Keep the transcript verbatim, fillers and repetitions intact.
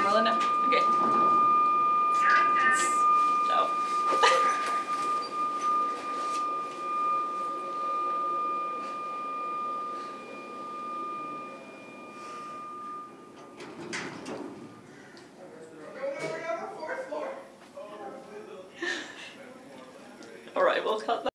rolling now? Okay. Ciao. Alright, we'll cut that.